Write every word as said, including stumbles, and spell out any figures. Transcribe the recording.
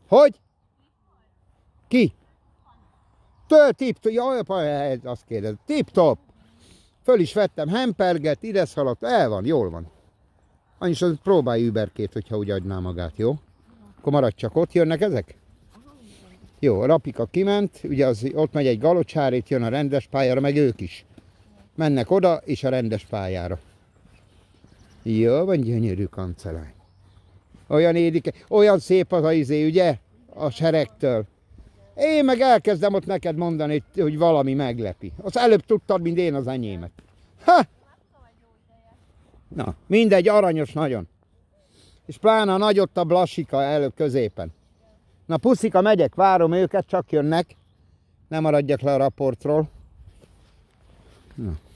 Hogy? Ki? Tő, tip-top. Jaj, azt kérdez. Tip-top. Föl is vettem hemperget, ide szaladt, el van, jól van. Annyis, az próbálj überkét, hogyha úgy adná magát, jó? Akkor maradj csak, ott jönnek ezek? Jó, a Rapika kiment, ugye az, ott megy egy galocsár, itt jön a rendes pályára, meg ők is. Mennek oda, és a rendes pályára. Jó, van gyönyörű kancelány. Olyan édike, olyan szép az a izé, ugye? A seregtől. Én meg elkezdem ott neked mondani, hogy valami meglepi. Az előbb tudtad, mint én az enyémet. Ha! Na, mindegy, aranyos nagyon. És pláne a nagy ott a Blasika előbb középen. Na puszika, megyek, várom őket, csak jönnek. Ne maradjak le a raportról. Na.